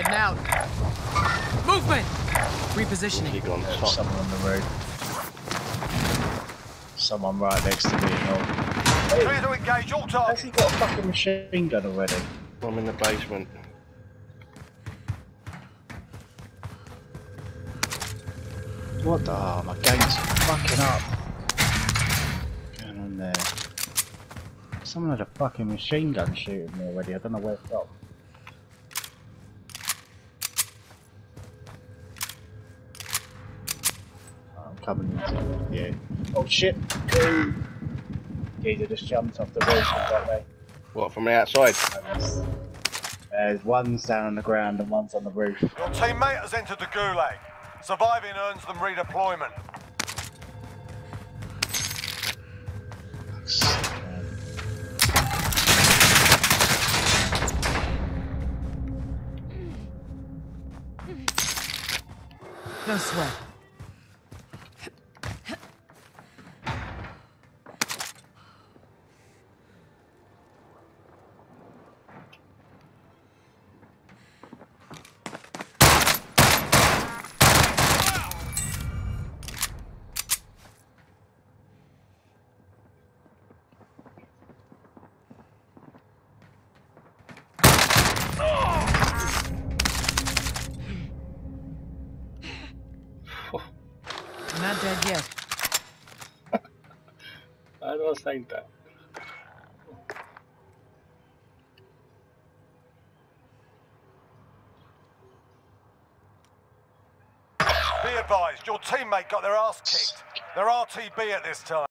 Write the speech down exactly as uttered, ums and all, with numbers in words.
Heading out. Movement! Repositioning. He gone There's top. someone on the roof. Someone right next to me. Oh. Clear to engage all Has targets. he got a fucking machine gun already? I'm in the basement. What the? Oh, my game's fucking up. What's going on there? Someone had a fucking machine gun shooting me already. I don't know where it's from. I'm coming into you. Oh shit! Geezer just jumped off the roof and got me. What, from the outside? There's one's down on the ground and one's on the roof. Your teammate has entered the gulag. Surviving earns them redeployment. No sweat. I'm not dead yet. I don't think that. Be advised, your teammate got their ass kicked. They're R T B at this time.